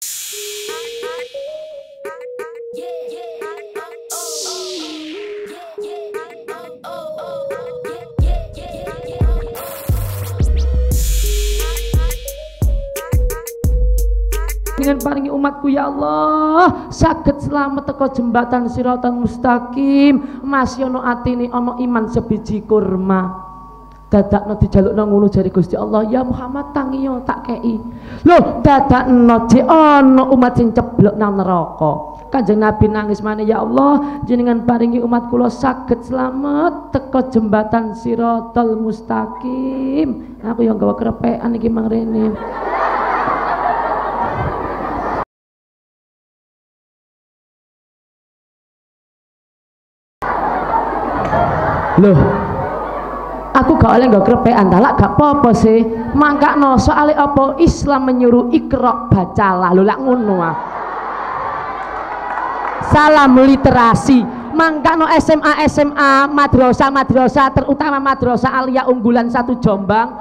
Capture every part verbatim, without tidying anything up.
Dengan paringi umatku ya Allah saged selamat teko jembatan siratan mustaqim masih ono atine ono iman sebiji kurma dadakno dijalukno ngono jare Gusti Allah ya Muhammad tangiyo tak kei lho dadakno di ono umat sing ceblok nang neraka. Kanjeng Nabi nangis maneh ya Allah jenengan paringi umat kula saged selamat teko jembatan siratal mustaqim. Aku yang gawa kerepekan iki mang rene. Loh, aku gak oleh gak kerepekan talak gak apa-apa sih. Mangkakno soalnya apa Islam menyuruh ikra bacalah. Lho lak ngono ah. Salam literasi. Mangkakno S M A S M A madrasah madrasah terutama madrasah Alia unggulan satu Jombang.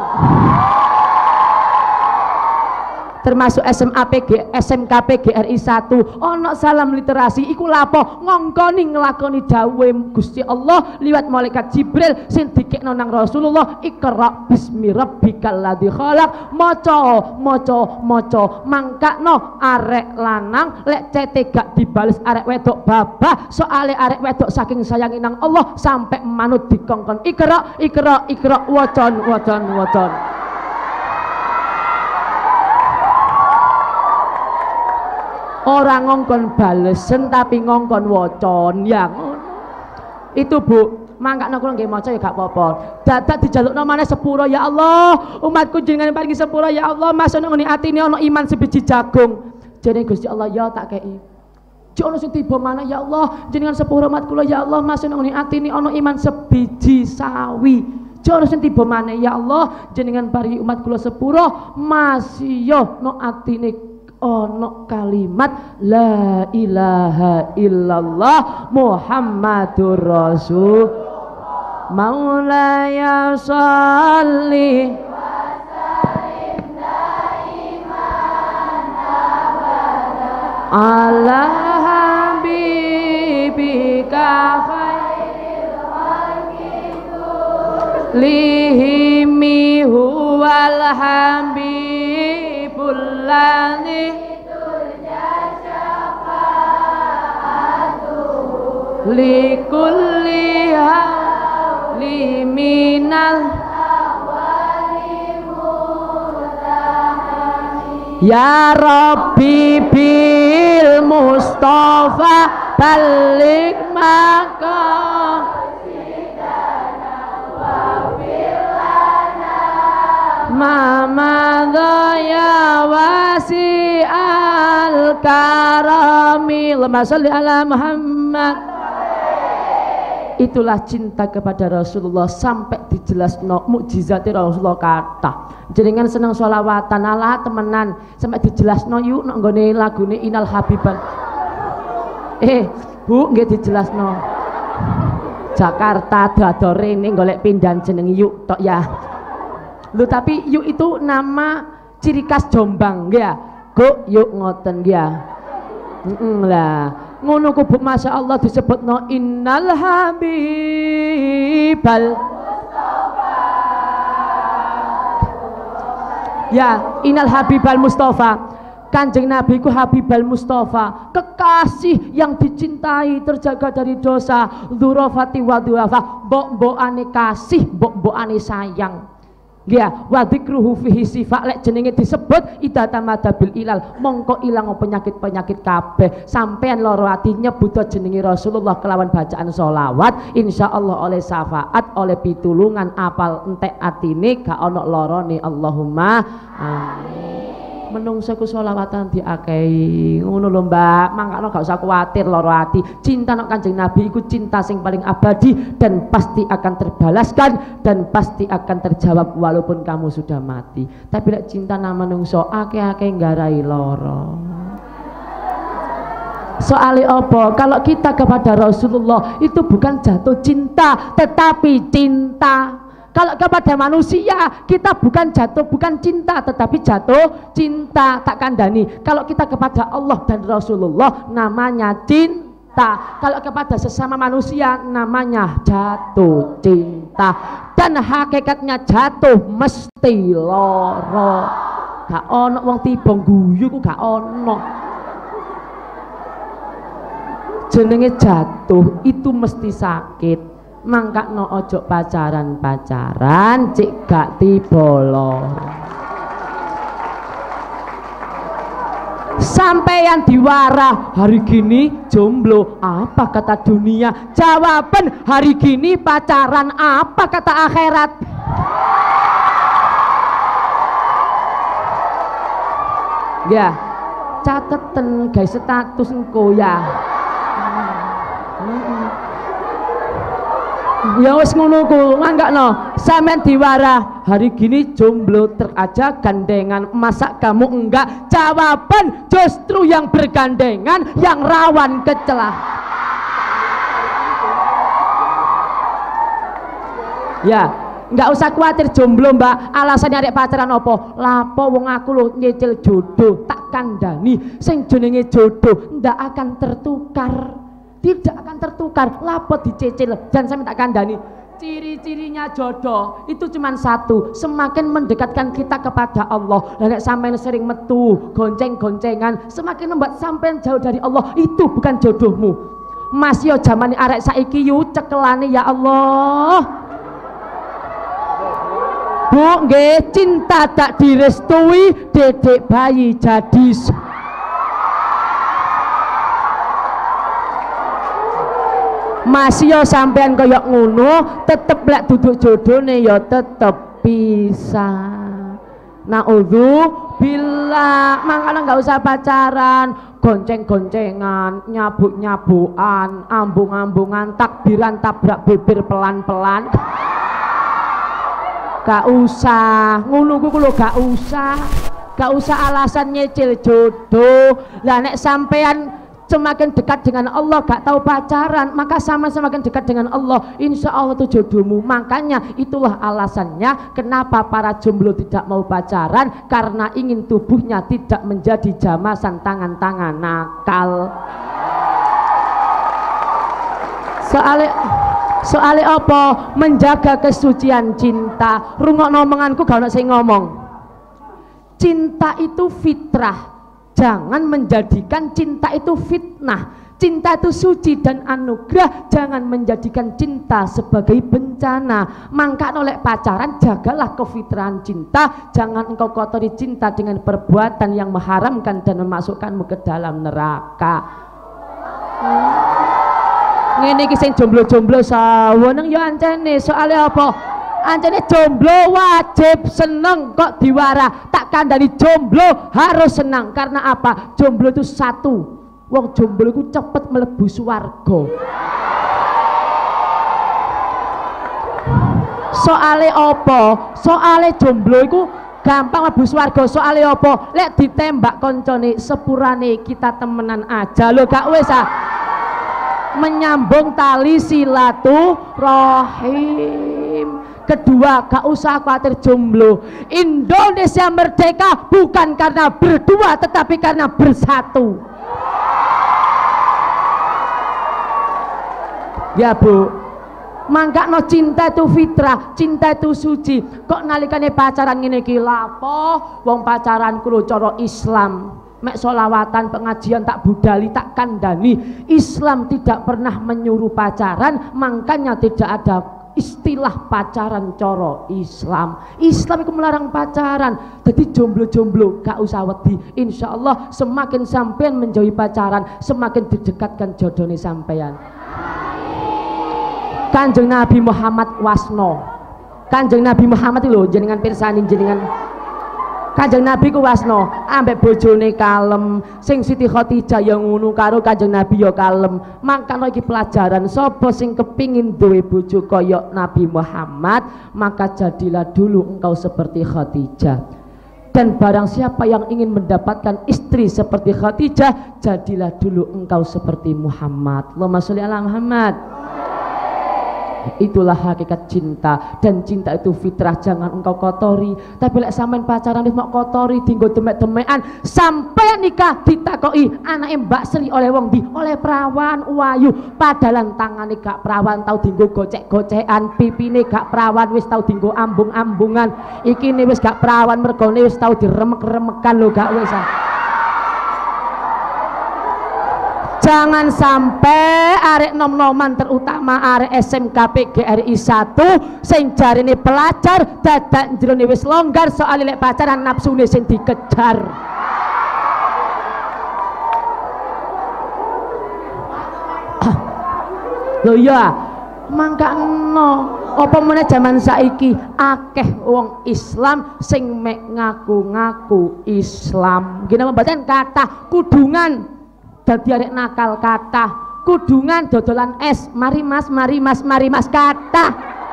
Termasuk S M A P G S M K P G R I satu ono salam literasi iku lapo ngongkoni nglakoni dawuhe Gusti Allah liwat malaikat Jibril sing dikekno nang Rasulullah ikra bismi rabbikal ladzi khalaq maca maca maca mangkakno arek lanang lek cete gak dibales arek wedok babah soale arek wedok saking sayangi nang Allah sampai manut dikongkon ikra ikra ikra wacan wacan wacan. Orang ngongkon balesen tapi ngongkon wocon ya ngono. Itu Bu, mangkakno kula nggih maca ya gak apa-apa. Dadak dijalukno maneh sepuro ya Allah, umatku jenengan paringi sepuro ya Allah, masuk nang ngene atine ana iman sebiji jagung. Jare Gusti Allah ya tak kei. Jek ono sing tiba maneh ya Allah, jenengan sepuro umat kula ya Allah, masuk nang ngene atine ana iman sebiji sawi. Jek ono sing tiba maneh ya Allah, jenengan paringi umat kula sepuro masih yo no atine ono kalimat la ilaha illallah Muhammadur Rasul Maulaya sholli wa sallim daiman abada ala habibika khairil khalqi lihimi huwal habibul ladzi likulli hawli minal ya Rabbi bil Mustafa balik maqam mama ya wasi al karami Allahumma sholli ala Muhammad. Itulah cinta kepada Rasulullah sampai dijelasno mukjizate Rasulullah kata jenengan seneng sholawatan ala temenan sampai dijelasno yuk nek nggone lagune Inal Habiban eh Bu nggih dijelasno Jakarta dado rene golek pindahan jeneng yuk tok ya lho tapi yuk itu nama ciri khas Jombang ya kok yuk ngoten ya heeh lah ngono ku Bu masya Allah disebutno innal habibal Mustafa ya innal habibal Mustafa Kanjeng Nabi ku habibal Mustafa kekasih yang dicintai terjaga dari dosa dzurafati wa dhuafa mbok-mbokane kasih mbok-mbokane sayang ya wa dzikruhu fihi sifat lek jenenge disebut idatamada bil ilal mongko ilang penyakit-penyakit kabeh sampean loro ati nyebut jenenge Rasulullah kelawan bacaan sholawat insyaallah oleh syafaat oleh pitulungan apal entek atine gak ana lorone Allahumma amin. Menungso ku sholawatan diakehi ngono lho Mbak mangkano gak usah kuwatir loro ati cinta nek Kanjeng Nabi iku cinta sing paling abadi dan pasti akan terbalaskan dan pasti akan terjawab walaupun kamu sudah mati tapi lek cinta nang menungso akeh-akeh nggarai loro soalnya apa kalau kita kepada Rasulullah itu bukan jatuh cinta tetapi cinta Kalau kepada manusia kita bukan jatuh, bukan cinta, tetapi jatuh cinta. Tak kandani. Kalau kita kepada Allah dan Rasulullah namanya cinta. Kalau kepada sesama manusia namanya jatuh cinta. Dan hakikatnya jatuh mesti loro. Gak ono wong tiba guyu ku gak ono. Jenenge jatuh itu mesti sakit. Mangkakno ojo pacaran-pacaran cik gak tiba loro. Sampeyan diwara hari gini jomblo, apa kata dunia? Jawaban hari gini pacaran, apa kata akhirat? Ya, cateten guys status engko ya. Ya wis ngono ku, manggakno sampean diwara hari gini jomblo teraja gandengan, masa kamu enggak? Jawaban justru yang bergandengan yang rawan kecelakaan. Ya, enggak usah khawatir jomblo mbak, alasannya arek pacaran opo? Lapo wong aku lo nyicil jodoh, tak kandani sing jenenge jodoh ndak akan tertukar. Tidak akan tertukar, lapor dicicil. Dan saya minta kandani, ciri-cirinya jodoh itu cuma satu, semakin mendekatkan kita kepada Allah. Dan sampai sering metu gonceng-goncengan, semakin membuat sampai jauh dari Allah, itu bukan jodohmu. Mas yo zaman arek saiki yu cekelane ya Allah. Bu nggih, cinta tak direstui, dedek bayi jadi. Masih yo sampean koyok ngono, tetep lek duduk jodone yo tetep bisa. Naudzubillah, makanya nggak usah pacaran, gonceng-goncengan, nyabuk-nyabukan, ambung-ambungan, takbiran tabrak bibir pelan-pelan. Gak usah, ngono ku lho gak usah, gak usah alasan nyicil jodoh. Lah nek sampean semakin dekat dengan Allah gak tahu pacaran, maka sama semakin dekat dengan Allah, insya Allah itu jodohmu. Makanya itulah alasannya kenapa para jomblo tidak mau pacaran, karena ingin tubuhnya tidak menjadi jamasan tangan-tangan nakal. Soalnya soalnya apa? Menjaga kesucian cinta. Rungokno omonganku gak ono sing ngomong. Cinta itu fitrah. Jangan menjadikan cinta itu fitnah. Cinta itu suci dan anugerah. Jangan menjadikan cinta sebagai bencana. Maka oleh pacaran jagalah kefitrahan cinta. Jangan engkau kotori cinta dengan perbuatan yang mengharamkan dan memasukkanmu ke dalam neraka. Ngene iki sing jomblo-jomblo saweneng ya ancene, soalnya apa? Anjane jomblo wajib seneng kok diwara. Tak kandani jomblo harus senang. Karena apa? Jomblo itu satu, wong jomblo itu cepet mlebu swarga. Soale apa? Soale jomblo itu gampang mlebu swarga. Soale apa? Lek ditembak koncone sepurane kita temenan aja lho, gak wis ah. Menyambung tali silaturahim. Kedua, gak usah khawatir jomblo. Indonesia merdeka bukan karena berdua, tetapi karena bersatu. Ya bu, mangga no cinta itu fitrah, cinta itu suci. Kok nalikane pacaran ngene iki lapo? Wong pacaran kulo cara Islam. Mek solawatan pengajian tak budali tak kandani. Islam tidak pernah menyuruh pacaran, makanya tidak ada istilah pacaran coro Islam. Islam itu melarang pacaran. Jadi jomblo-jomblo gak usah wedi. Insya Allah semakin sampean menjauhi pacaran, semakin didekatkan jodohnya sampean. Kanjeng Nabi Muhammad wasno. Kanjeng Nabi Muhammad itu jenengan pirsani jenengan. Kanjeng Nabi ku wasno ambek bojone kalem, sing Siti Khadijah yang ngono karo Kanjeng Nabi ya kalem. Mangkane iki pelajaran, sapa sing kepingin duwe bojo kaya Nabi Muhammad, maka jadilah dulu engkau seperti Khadijah. Dan barang siapa yang ingin mendapatkan istri seperti Khadijah, jadilah dulu engkau seperti Muhammad. Allahumma sholli ala Muhammad. Itulah hakikat cinta, dan cinta itu fitrah, jangan engkau kotori. Tapi lek sampean pacaran wis mau kotori dinggo demek-demekan sampai nikah ditakoki anake Mbak Sri oleh wong di, oleh perawan wayu, padalan tangane gak perawan tau dinggo gocek-gocekan, pipine gak perawan wis tau dinggo ambung-ambungan, ikine wis gak perawan mergone wis tau diremek-remekan lho gak wis. Jangan sampai arek nom-noman, terutama arek S M K P G R I satu sing jarine pelajar dadak jerone wis longgar soal lek pacaran nafsune sing dikejar. Lho ya, mangkano apa meneh jaman saiki akeh wong Islam sing mek ngaku-ngaku Islam. Gini membacakan kata kudungan dadi arek nakal, kata kudungan dodolan es, mari mas, mari mas, mari mas, kata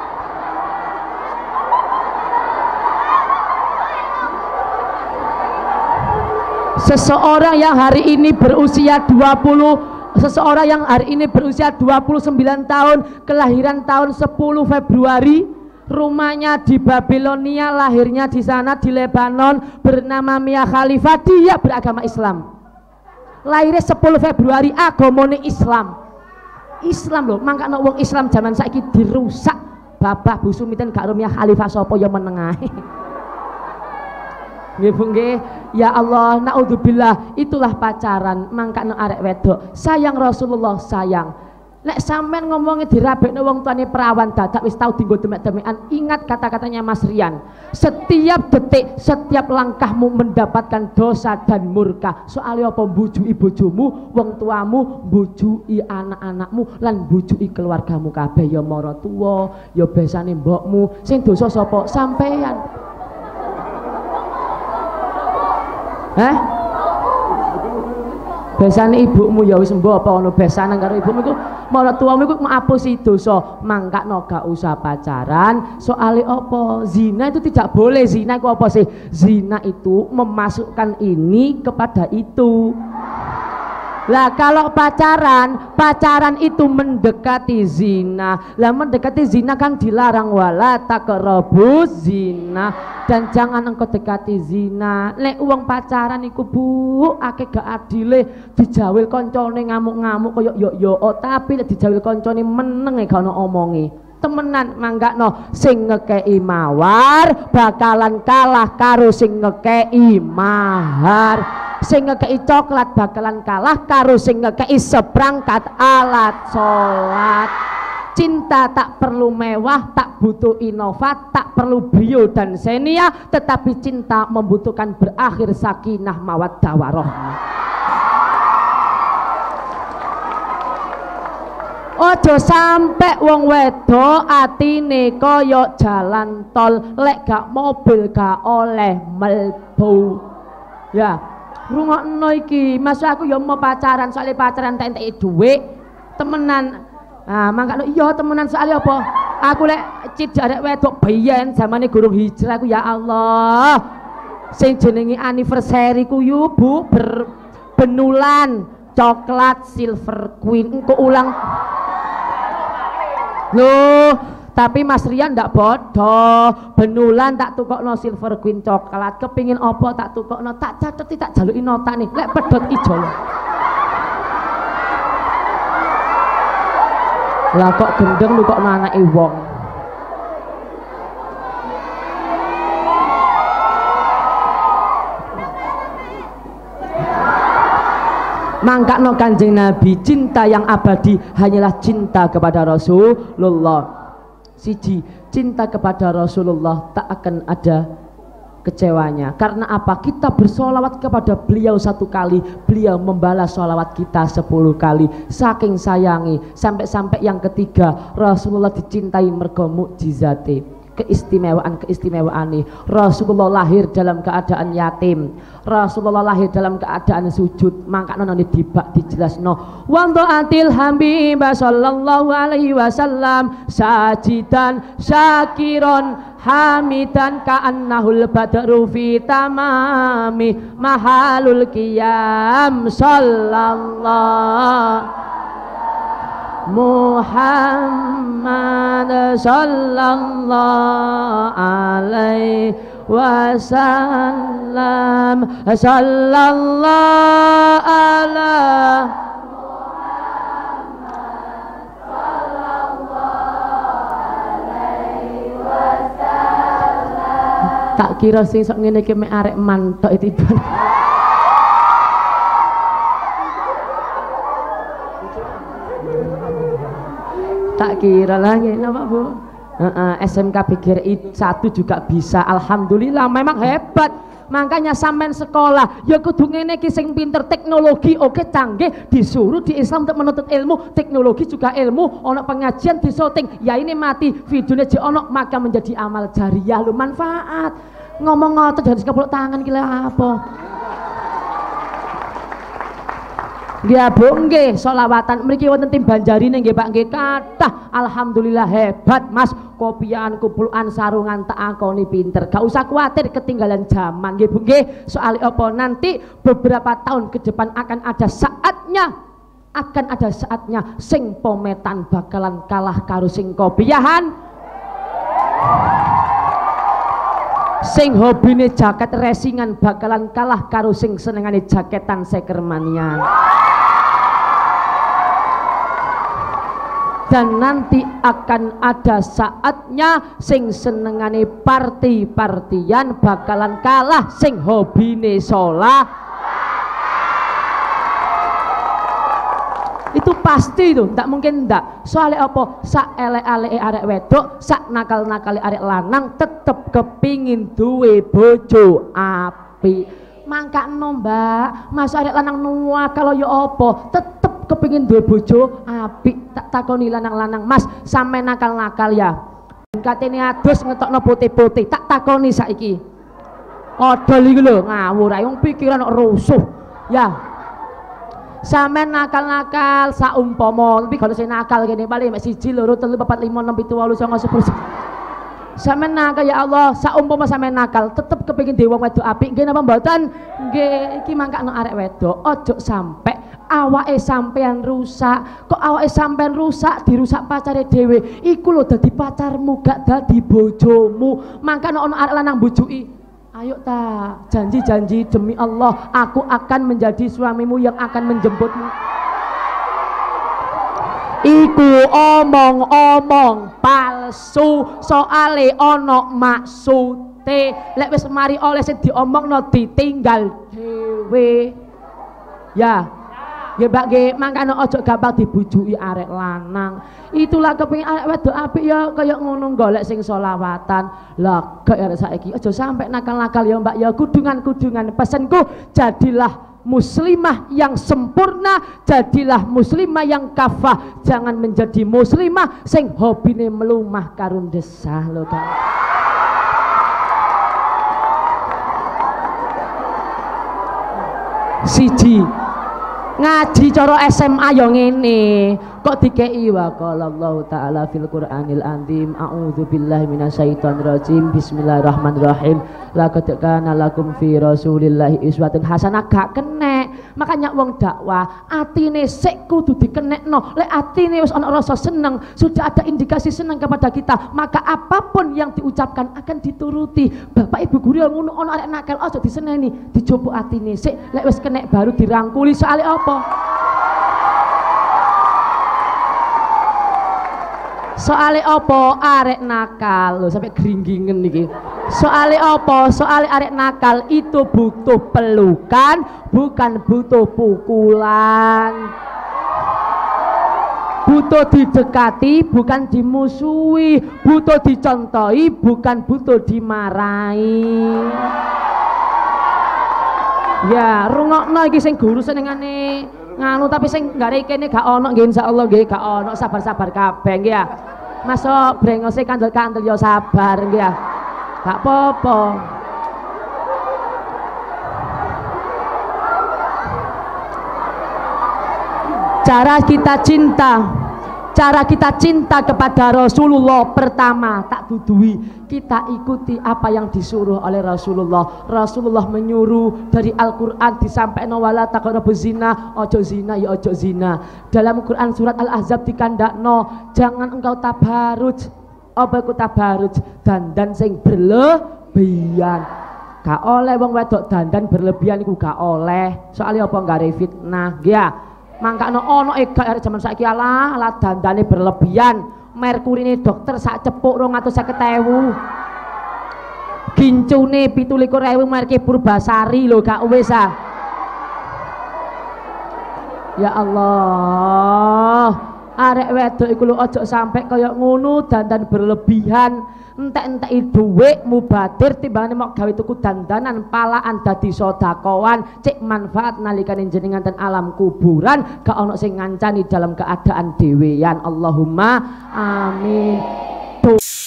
seseorang yang hari ini berusia dua puluh seseorang yang hari ini berusia dua puluh sembilan tahun, kelahiran tahun sepuluh Februari, rumahnya di Babilonia, lahirnya di sana di Lebanon, bernama Mia Khalifah, dia beragama Islam. Lahirnya sepuluh Februari, agamane Islam. Islam loh, mangkane wong Islam zaman saiki dirusak. Babah Bu Sumiten gak Mia Khalifah sapa ya menengahe. Nggih Bu nggih. Ya Allah, naudzubillah, itulah pacaran. Mangkane arek wedok sayang Rasulullah, sayang. Nek sampean ngomongnya dirabekno wong tuane perawan dadak wis tau dinggo demek-demekan, ingat kata-katanya Mas Rian. Setiap detik, setiap langkahmu mendapatkan dosa dan murka. Soalnya apa? Mbujui bojomu, wong tuamu, mbujui anak-anakmu, lan mbujui keluargamu kabeh, ya mara tuwa, ya besane mbokmu. Sing dosa sapa? Sampeyan. Hah? Besane ibumu ya wis mbok apa ono besanan karo ibumu iku marang tuamu iku ngapusi dosa. Mangkakno gak usah pacaran. Soale apa? Zina itu tidak boleh. Zina itu apa sih? Zina itu memasukkan ini kepada itu. Lah kalau pacaran, pacaran itu mendekati zina. Lah mendekati zina kan dilarang, wala taqrabuz zina, dan jangan engkau dekati zina. Lek uang pacaran iku Bu, akeh gak adile, dijawil koncone ngamuk-ngamuk koyo yo yo, oh, tapi lek dijawil koncone meneng gak ono omongi. Temenan manggakno sing ngekei mawar bakalan kalah karo sing ngekei mahar. Sing ngekei coklat bakalan kalah karo sing ngekei seperangkat alat sholat. Cinta tak perlu mewah, tak butuh inovat, tak perlu brio dan senia, tetapi cinta membutuhkan berakhir sakinah mawaddah warahmah. Ojo sampe wong wedok atine kaya jalan tol, lek gak mobil gak oleh mlebu. Ya, rungokno iki, Mas aku ya mau pacaran, soalnya pacaran tak entek dhuwit, temenan. Nah, mangkane iya temenan soalnya apa? Aku lek cid arek wedok biyen zamane gurung hijrah aku, ya Allah. Sing jenenge anniversary ku yu Bu berbenulan coklat Silver Queen engko ulang. Loh, tapi Mas Rian ndak bodoh. Benulan tak tukokno Silver Queen coklat, kepingin apa tak tukokno, tak cateti tak jaluki nota nih, lek pedot ijo lho. Lah kok gendeng nukokno anake wong. Mangkakno Kanjeng Nabi, cinta yang abadi hanyalah cinta kepada Rasulullah. Siji, cinta kepada Rasulullah tak akan ada kecewanya. Karena apa? Kita bersolawat kepada beliau satu kali, beliau membalas solawat kita sepuluh kali. Saking sayangi, sampai-sampai yang ketiga, Rasulullah dicintai mergo mukjizate. Keistimewaan-keistimewaan nih. Rasulullah lahir dalam keadaan yatim, Rasulullah lahir dalam keadaan sujud. Maka nona dibak dijelasno, wanto atil hambi sallallahu alaihi wasallam sajidan syakiron hamidan ka'annahul badru fi tamami mahalul qiyam sallallahu Muhammad sallallahu alaihi wasallam sallallahu ala tak kira sing sok ngene iki mek arek mantok itu. Tak kira lagi napa Bu? Uh, uh, S M K B G R I satu juga bisa. Alhamdulillah memang hebat. Makanya sampean sekolah ya kudu ngene iki sing pinter teknologi oke okay, canggih disuruh di Islam untuk menuntut ilmu, teknologi juga ilmu, ono pengajian di syuting, ya ini mati videonya di ono maka menjadi amal jariah lu manfaat. Ngomong ngotot dari sekepuluk tangan kira apa? Dia bongge solawatan mriki wonten tim Banjarine nggih Pak nggih kathah. Alhamdulillah hebat Mas, kopian kumpulan sarungan tak akoni pinter, gak usah khawatir ketinggalan zaman nggih Bu nggih. Soal apa nanti beberapa tahun ke depan akan ada saatnya akan ada saatnya sing pometan bakalan kalah karo sing kopiahan, sing hobine jaket resingan bakalan kalah karo sing senengane jaketan sekermanian. Dan nanti akan ada saatnya sing senengane parti-partian bakalan kalah sing hobine sholat. Itu pasti itu, tidak mungkin ndak. Soalnya apa? Sak elek-eleke arek wedok, sak nakal-nakale arek lanang tetep kepingin duwe bojo api. Mangkakno Mbak, mas arek lanang nuwa kalau ya apa? Tetep kepingin duwe bojo apik. Tak takoni lanang-lanang, Mas, sampe nakal-nakal ya. Katene adus ngetokno putih-putih. Tak takoni saiki. Odol iki lho ngawur ae wong pikiran kok rusuh. Ya. Sampeyan nakal-nakal saumpama, tapi kalau saya nakal kene paling mek siji loro telu papat lima enam pitu wolu songo sepuluh. Sampeyan nakal ya Allah, saumpama sampeyan nakal tetep kepengin dhewe wong wedok apik nggih napa mboten? Nggih, iki mangkakno arek wedok ojo sampe awake sampean rusak. Kok awake sampean rusak dirusak pacare dhewe, iku lho dadi pacarmu gak dadi bojomu. Mangkane ana arek lanang bojoki, ayo ta janji-janji demi Allah aku akan menjadi suamimu yang akan menjemputmu. Iku omong-omong palsu, soale ana maksude. Lek wis mari oleh sing diomongno ditinggal dhewe. Ya. Ya Mbak nggih, mangkane aja gampang dibujuki arek lanang. Itulah kepengin arek wedok apik ya kaya ngono golek sing selawatan. Lah gak arek saiki aja sampe nakal-nakal ya Mbak ya, kudungan-kudungan. Pesenku jadilah muslimah yang sempurna, jadilah muslimah yang kafah. Jangan menjadi muslimah sing hobine melumah karun desah lho kan. Siji ngaji cara S M A yo ngene kok dikei wa qala Allah taala fil Qur'anil azim a'udzubillahi minasyaitonir rajim bismillahirrahmanirrahim laqad kana lakum fi rasulillahi uswatun hasanah. Gak kenek, makanya wong dakwah atine sik kudu dikenekno. Lek atine wis ana rasa seneng, sudah ada indikasi seneng kepada kita, maka apapun yang diucapkan akan dituruti. Bapak Ibu guru yang ngono ana arek nakal aja diseneni, dicoba atine sik, lek wis kenek baru dirangkuli. Soale apa? Soale apa arek nakal lho sampai gringgingen iki. Soale apa? Soale arek nakal itu butuh pelukan, bukan butuh pukulan. Butuh didekati, bukan dimusuhi. Butuh dicontohi, bukan butuh dimarahi. Ya, rungokno iki sing guru senengane nganu tapi sing gak rene gak ono nggih insyaallah nggih gak ono, sabar-sabar kabeh nggih ya. Masuk brengose kandel-kandel ya sabar nggih ya. Gak apa-apa. Cara kita cinta, Cara kita cinta kepada Rasulullah pertama tak dudui kita ikuti apa yang disuruh oleh Rasulullah. Rasulullah menyuruh dari Al-Quran disampaikan wala taqrabu zina, ojo zina ya ojo zina. Dalam Quran surat Al-Ahzab dikandakno jangan engkau tabaruj. Apa iku tabaruj? Dandan sing berlebihan. Gak oleh wong wedok dandan berlebihan iku gak oleh. Soalnya apa nggak fitnah ya. Mangkano ono ega arek jaman saiki alah alah dandane berlebihan. Merkurine dokter sak cepuk rong atus seket ewu. Gincune pitu likur ewu merke Purbasari lho gak wis ah. Ya Allah. Arek wedok iku lho ojo sampai kaya ngono dandan berlebihan. Entek-enteki dhuwit mubadir timbangane mok gawe tuku dandanan palaan dadi sedekawan cek manfaat nalikane jenengan ten alam kuburan gak ono sing ngancani dalam keadaan dhewean. Allahumma amin. Tuh.